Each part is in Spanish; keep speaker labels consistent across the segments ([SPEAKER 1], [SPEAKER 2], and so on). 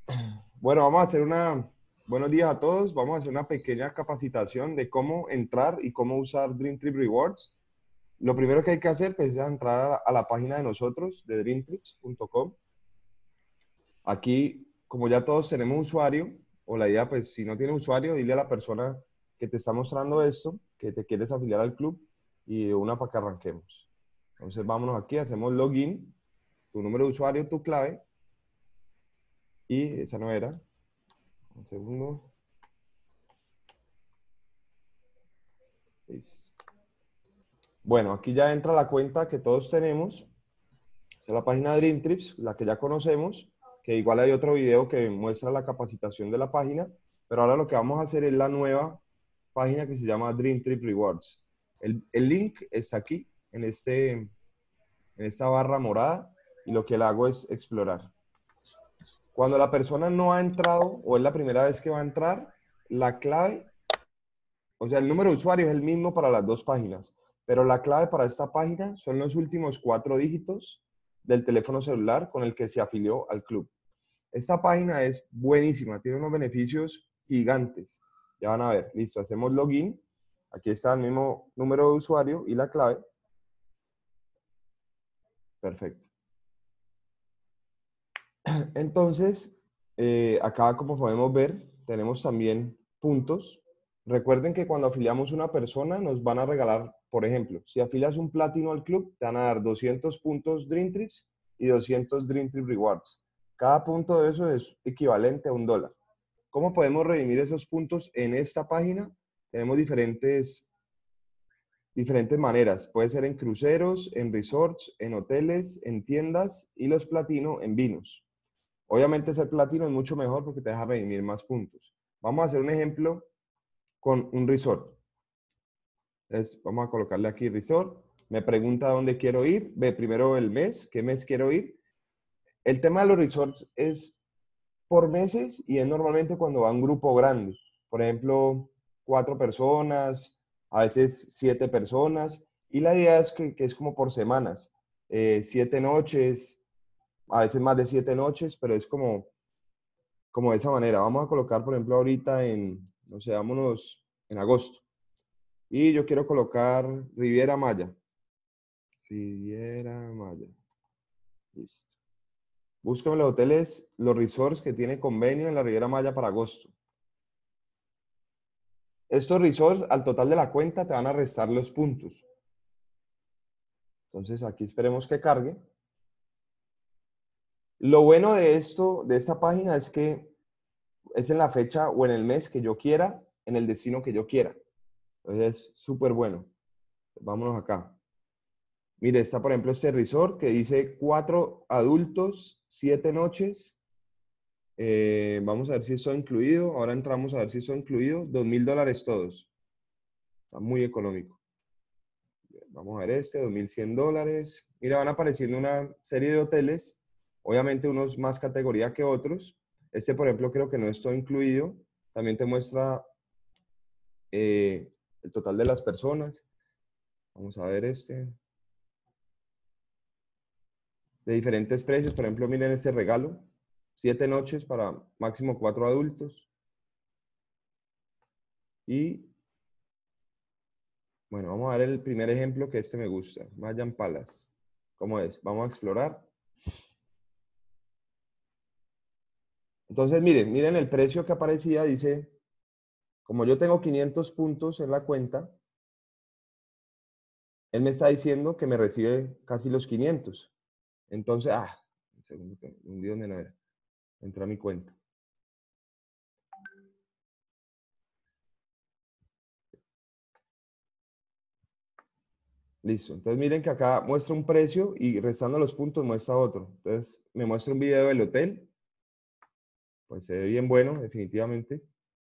[SPEAKER 1] Bueno, vamos a hacer buenos días a todos. Vamos a hacer una pequeña capacitación de cómo entrar y cómo usar Dream Trip Rewards. Lo primero que hay que hacer pues, es entrar a la página de nosotros, de dreamtrips.com. Aquí, como ya todos tenemos usuario, o la idea, pues si no tienes usuario, dile a la persona que te está mostrando esto, que te quieres afiliar al club y de una para que arranquemos. Entonces, vámonos aquí, hacemos login, tu número de usuario, tu clave, y esa no era. Un segundo. Listo. Bueno, aquí ya entra la cuenta que todos tenemos. Esa es la página de Dream Trips, la que ya conocemos, que igual hay otro video que muestra la capacitación de la página, pero ahora lo que vamos a hacer es la nueva página que se llama Dream Trip Rewards. El link está aquí, en esta barra morada, y lo que le hago es explorar. Cuando la persona no ha entrado o es la primera vez que va a entrar, la clave, o sea, el número de usuario es el mismo para las dos páginas, pero la clave para esta página son los últimos 4 dígitos del teléfono celular con el que se afilió al club. Esta página es buenísima, tiene unos beneficios gigantes. Ya van a ver, listo, hacemos login. Aquí está el mismo número de usuario y la clave. Perfecto. Entonces, acá como podemos ver, tenemos también puntos. Recuerden que cuando afiliamos una persona nos van a regalar, por ejemplo, si afilias un platino al club, te van a dar 200 puntos Dream Trips y 200 Dream Trip Rewards. Cada punto de eso es equivalente a $1. ¿Cómo podemos redimir esos puntos en esta página? Tenemos diferentes maneras. Puede ser en cruceros, en resorts, en hoteles, en tiendas y los platino en vinos. Obviamente ser platino es mucho mejor porque te deja redimir más puntos. Vamos a hacer un ejemplo con un resort. Entonces, vamos a colocarle aquí resort. Me pregunta dónde quiero ir. Ve primero el mes, qué mes quiero ir. El tema de los resorts es por meses y es normalmente cuando va un grupo grande. Por ejemplo, 4 personas, a veces 7 personas. Y la idea es que es como por semanas. 7 noches, a veces más de 7 noches, pero es como de esa manera. Vamos a colocar, por ejemplo, ahorita no sé, vámonos en agosto. Y yo quiero colocar Riviera Maya. Riviera Maya. Listo. Búscame los hoteles, los resorts que tiene convenio en la Riviera Maya para agosto. Estos resorts al total de la cuenta te van a restar los puntos. Entonces aquí esperemos que cargue. Lo bueno de esto, de esta página es que es en la fecha o en el mes que yo quiera, en el destino que yo quiera. Entonces es súper bueno. Vámonos acá. Mire, está por ejemplo este resort que dice 4 adultos, 7 noches. Vamos a ver si eso incluido. Ahora entramos a ver si eso incluido. $2.000 todos. Está muy económico. Vamos a ver este, $2.100. Mira, van apareciendo una serie de hoteles. Obviamente unos más categoría que otros. Este, por ejemplo, creo que no está incluido. También te muestra el total de las personas. Vamos a ver este. De diferentes precios. Por ejemplo, miren este regalo. 7 noches para máximo 4 adultos. Y bueno, vamos a ver el primer ejemplo que este me gusta. Mayan Palace. ¿Cómo es? Vamos a explorar. Entonces, miren el precio que aparecía. Dice, como yo tengo 500 puntos en la cuenta, él me está diciendo que me recibe casi los 500. Entonces, un segundo, un día donde no era. Entra a mi cuenta. Listo. Entonces miren que acá muestra un precio y restando los puntos muestra otro. Entonces me muestra un video del hotel. Pues se ve bien bueno, definitivamente.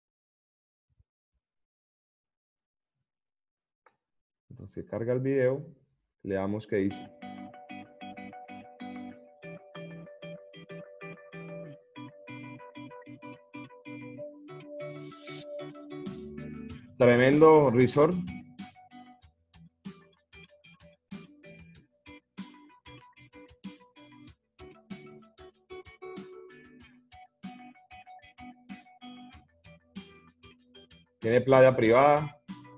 [SPEAKER 1] Entonces carga el video. Le damos que dice. Tremendo resort. Tiene playa privada.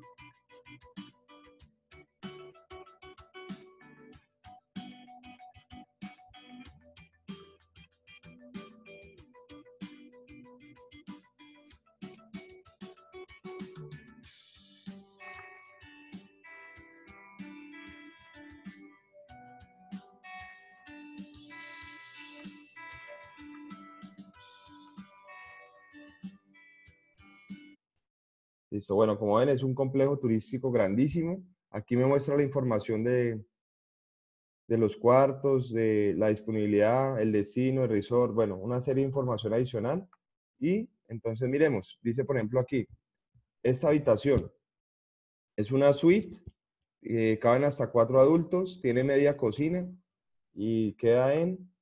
[SPEAKER 1] Listo, bueno, como ven, es un complejo turístico grandísimo. Aquí me muestra la información de los cuartos, de la disponibilidad, el destino, el resort, bueno, una serie de información adicional. Y entonces miremos, dice por ejemplo aquí, esta habitación es una suite, caben hasta 4 adultos, tiene media cocina y queda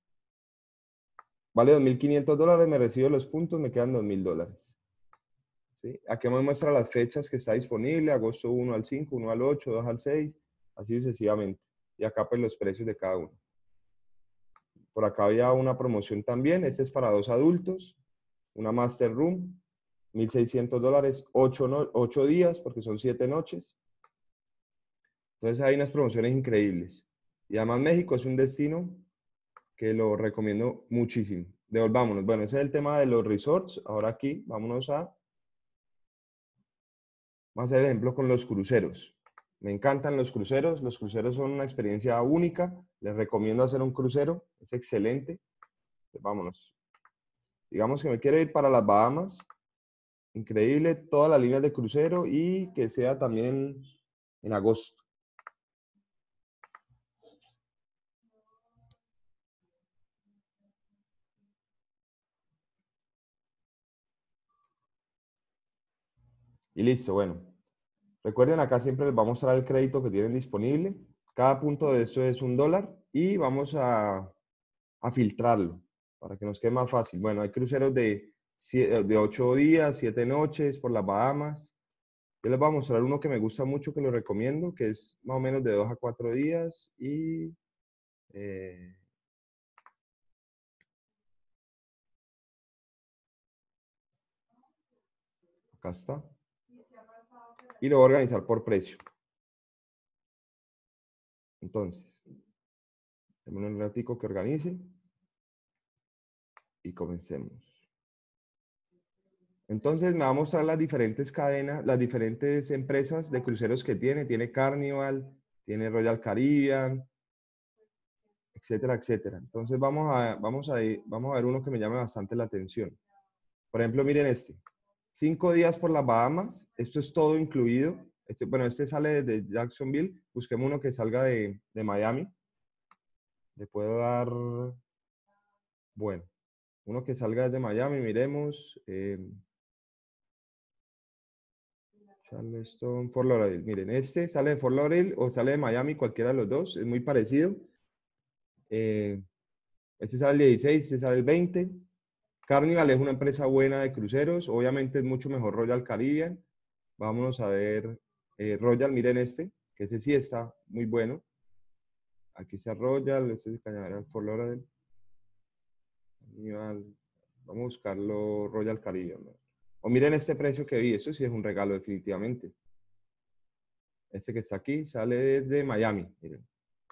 [SPEAKER 1] vale $2.500, me recibo los puntos, me quedan $2.000. ¿Sí? Aquí me muestra las fechas que está disponible, agosto 1 al 5, 1 al 8, 2 al 6, así sucesivamente. Y acá pues los precios de cada uno. Por acá había una promoción también, este es para 2 adultos, una master room, $1.600, 8 días porque son 7 noches. Entonces hay unas promociones increíbles. Y además México es un destino que lo recomiendo muchísimo. Devolvámonos. Bueno, ese es el tema de los resorts. Ahora aquí vamos a hacer el ejemplo con los cruceros. Me encantan los cruceros. Los cruceros son una experiencia única. Les recomiendo hacer un crucero. Es excelente. Vámonos. Digamos que me quiero ir para las Bahamas. Increíble. Todas las líneas de crucero y que sea también en agosto. Y listo. Bueno. Recuerden, acá siempre les va a mostrar el crédito que tienen disponible. Cada punto de esto es $1 y vamos a filtrarlo para que nos quede más fácil. Bueno, hay cruceros de 8 días, 7 noches por las Bahamas. Yo les voy a mostrar uno que me gusta mucho, que lo recomiendo, que es más o menos de 2 a 4 días y eh, acá está. Y lo voy a organizar por precio. Entonces, démosle un ratico que organice y comencemos. Entonces me va a mostrar las diferentes cadenas, las diferentes empresas de cruceros que tiene. Tiene Carnival, tiene Royal Caribbean, etcétera, etcétera. Entonces vamos a ver uno que me llame bastante la atención. Por ejemplo, miren este. 5 días por las Bahamas. Esto es todo incluido. Bueno, este sale desde Jacksonville. Busquemos uno que salga de Miami. Le puedo dar, bueno, uno que salga desde Miami. Miremos. Charleston, Fort Lauderdale. Miren, este sale de Fort Lauderdale o sale de Miami, cualquiera de los dos. Es muy parecido. Eh, este sale el 16, este sale el 20. Carnival es una empresa buena de cruceros. Obviamente es mucho mejor Royal Caribbean. Vámonos a ver Royal, miren este, que ese sí está muy bueno. Aquí está Royal, este es Cañaveral Fort Lauderdale. Carnival. Vamos a buscarlo Royal Caribbean, ¿no? O miren este precio que vi, eso sí es un regalo definitivamente. Este que está aquí sale desde Miami, miren.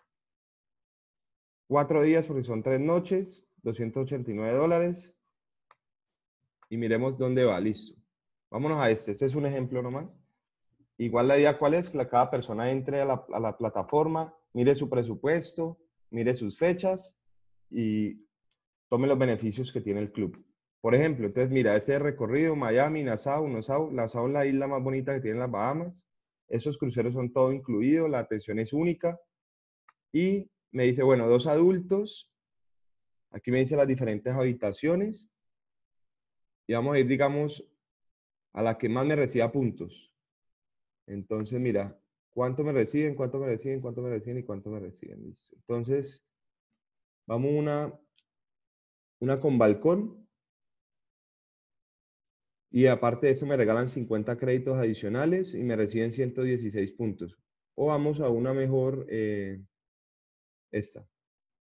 [SPEAKER 1] 4 días porque son 3 noches, $289. Y miremos dónde va, listo. Vámonos a este es un ejemplo nomás. Igual la idea cuál es, que cada persona entre a la plataforma, mire su presupuesto, mire sus fechas y tome los beneficios que tiene el club. Por ejemplo, entonces mira, ese recorrido, Miami, Nassau, Nassau es la isla más bonita que tienen las Bahamas. Esos cruceros son todo incluido, la atención es única. Y me dice, bueno, 2 adultos. Aquí me dice las diferentes habitaciones. Y vamos a ir, digamos, a la que más me reciba puntos. Entonces, mira, cuánto me reciben, cuánto me reciben, cuánto me reciben y cuánto me reciben. Listo. Entonces, vamos una con balcón. Y aparte de eso me regalan 50 créditos adicionales y me reciben 116 puntos. O vamos a una mejor, esta.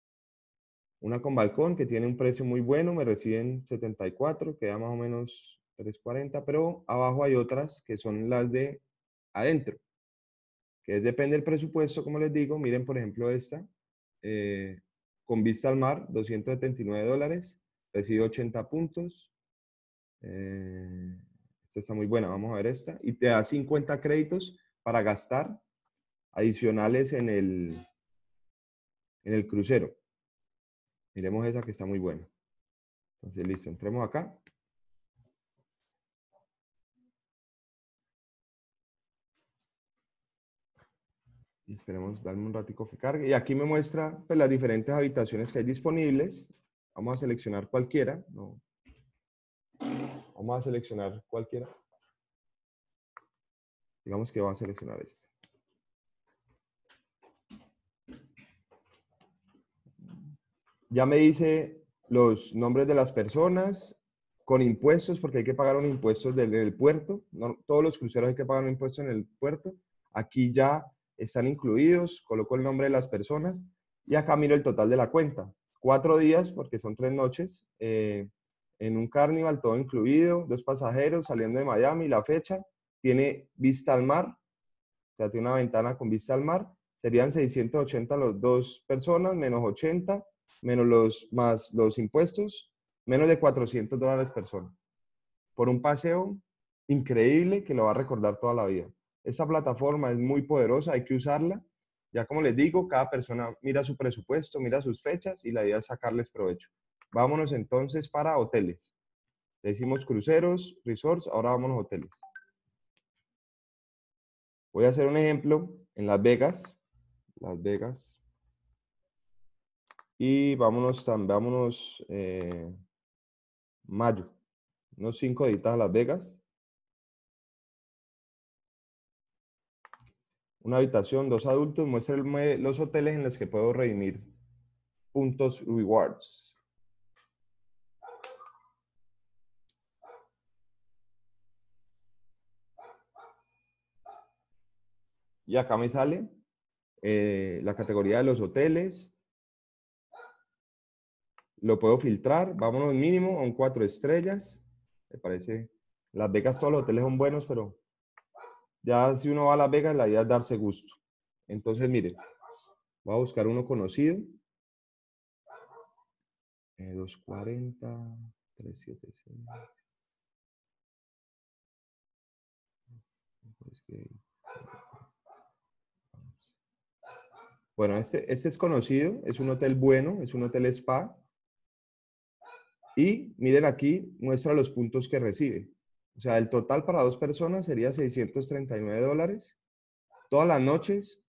[SPEAKER 1] Una con balcón que tiene un precio muy bueno, me reciben 74, queda más o menos 340, pero abajo hay otras que son las de adentro, que depende del presupuesto, como les digo. Miren, por ejemplo, esta, con vista al mar, $279, recibe 80 puntos. Esta está muy buena, vamos a ver esta. Y te da 50 créditos para gastar adicionales en el crucero. Miremos esa que está muy buena. Entonces, listo, entremos acá. Y esperemos darme un ratico que cargue. Y aquí me muestra pues, las diferentes habitaciones que hay disponibles. Vamos a seleccionar cualquiera. No. Vamos a seleccionar cualquiera. Digamos que va a seleccionar este. Ya me dice los nombres de las personas con impuestos, porque hay que pagar un impuesto del puerto. No, todos los cruceros hay que pagar un impuesto en el puerto. Aquí ya están incluidos. Coloco el nombre de las personas. Y acá miro el total de la cuenta. 4 días, porque son 3 noches. En un Carnival, todo incluido. 2 pasajeros saliendo de Miami. La fecha. Tiene vista al mar. O sea, tiene una ventana con vista al mar. Serían 680 los 2 personas, menos 80, más los impuestos, menos de $400 persona. Por un paseo increíble que lo va a recordar toda la vida. Esta plataforma es muy poderosa, hay que usarla. Ya como les digo, cada persona mira su presupuesto, mira sus fechas y la idea es sacarles provecho. Vámonos entonces para hoteles. Le decimos cruceros, resorts, ahora vámonos a hoteles. Voy a hacer un ejemplo en Las Vegas. Las Vegas. Y vámonos, mayo. Unos 5 días a Las Vegas. Una habitación, 2 adultos. Muéstrenme los hoteles en los que puedo redimir puntos rewards. Y acá me sale la categoría de los hoteles. Lo puedo filtrar. Vámonos mínimo a un 4 estrellas. Me parece. Las Vegas, todos los hoteles son buenos, pero ya si uno va a Las Vegas, la idea es darse gusto. Entonces, mire, voy a buscar uno conocido. 240, 376. Bueno, este es conocido, es un hotel bueno, es un hotel spa. Y miren aquí, muestra los puntos que recibe. O sea, el total para 2 personas sería $639 todas las noches.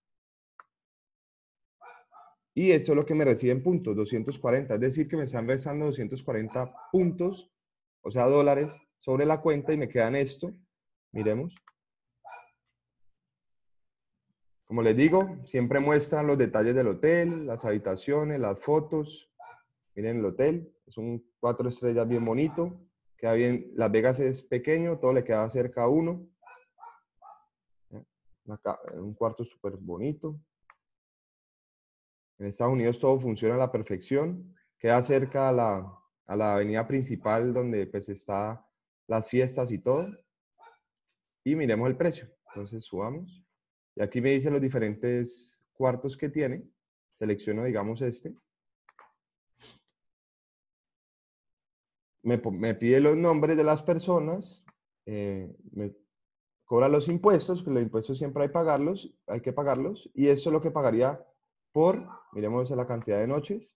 [SPEAKER 1] Y eso es lo que me reciben puntos, 240. Es decir, que me están restando 240 puntos, o sea, dólares, sobre la cuenta y me quedan esto. Miremos. Como les digo, siempre muestran los detalles del hotel, las habitaciones, las fotos. Miren el hotel, es un 4 estrellas bien bonito. Queda bien, Las Vegas es pequeño, todo le queda cerca a uno. Acá, un cuarto súper bonito. En Estados Unidos todo funciona a la perfección. Queda cerca a la avenida principal donde pues está las fiestas y todo. Y miremos el precio. Entonces subamos. Y aquí me dice los diferentes cuartos que tiene. Selecciono, digamos, este. Me pide los nombres de las personas. Me cobra los impuestos, que los impuestos siempre hay que pagarlos. Y eso es lo que pagaría por, miremos la cantidad de noches.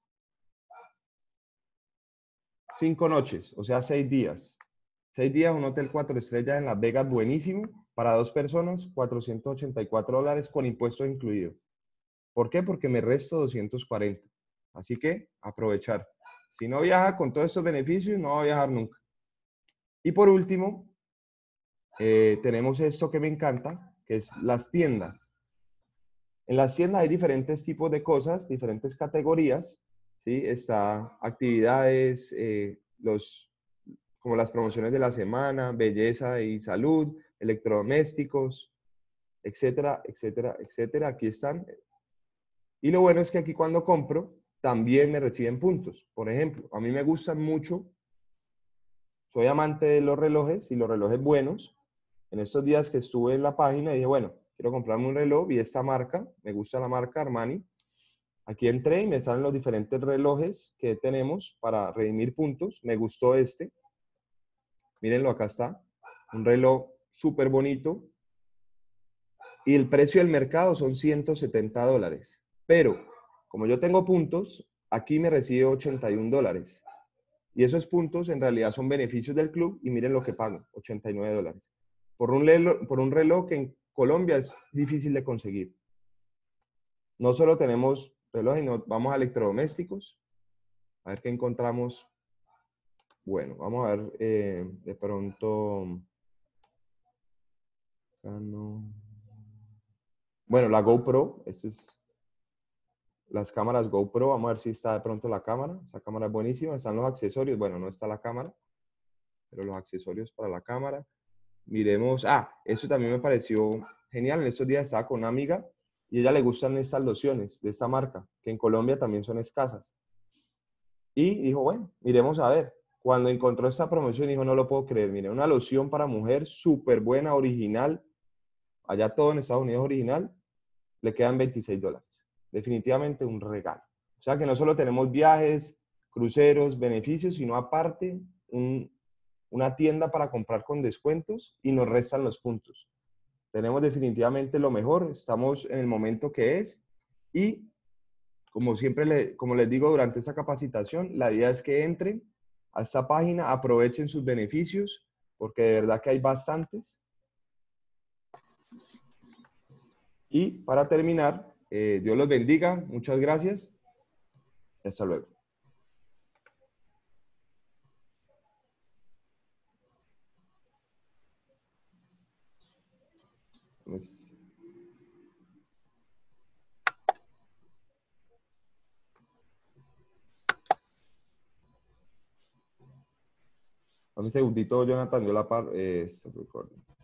[SPEAKER 1] 5 noches, o sea, 6 días. 6 días, un hotel 4 estrellas en Las Vegas, buenísimo. Para 2 personas, $484 con impuestos incluidos. ¿Por qué? Porque me resto 240. Así que aprovechar. Si no viaja con todos estos beneficios, no va a viajar nunca. Y por último, tenemos esto que me encanta, que es las tiendas. En las tiendas hay diferentes tipos de cosas, diferentes categorías, ¿sí? Está actividades, como las promociones de la semana, belleza y salud, electrodomésticos, etcétera, etcétera, etcétera. Aquí están. Y lo bueno es que aquí cuando compro, también me reciben puntos. Por ejemplo, a mí me gustan mucho soy amante de los relojes y los relojes buenos. En estos días que estuve en la página dije, bueno, quiero comprarme un reloj, vi esta marca, me gusta la marca Armani. Aquí entré y me salen los diferentes relojes que tenemos para redimir puntos. Me gustó este. Mírenlo, acá está. Un reloj súper bonito. Y el precio del mercado son $170. Pero, como yo tengo puntos, aquí me recibe $81. Y esos puntos en realidad son beneficios del club y miren lo que pago, $89. Por un reloj que en Colombia es difícil de conseguir. No solo tenemos relojes, vamos a electrodomésticos. A ver qué encontramos. Bueno, vamos a ver de pronto. No. Bueno, la GoPro. Las cámaras GoPro. Vamos a ver si está de pronto la cámara. Esa cámara es buenísima. Están los accesorios. Bueno, no está la cámara, pero los accesorios para la cámara. Miremos. Eso también me pareció genial. En estos días estaba con una amiga y a ella le gustan estas lociones de esta marca, que en Colombia también son escasas. Y dijo, bueno, miremos a ver. Cuando encontró esta promoción, dijo, no lo puedo creer. Mire, una loción para mujer súper buena, original. Allá todo en Estados Unidos original. Le quedan $26. Definitivamente un regalo. O sea que no solo tenemos viajes, cruceros, beneficios, sino aparte una tienda para comprar con descuentos y nos restan los puntos. Tenemos definitivamente lo mejor. Estamos en el momento que es. Y como siempre, como les digo durante esta capacitación, la idea es que entren a esta página, aprovechen sus beneficios, porque de verdad que hay bastantes. Y para terminar, Dios los bendiga, muchas gracias. Hasta luego. Dame un segundito, Jonathan, yo la par. Stop recording.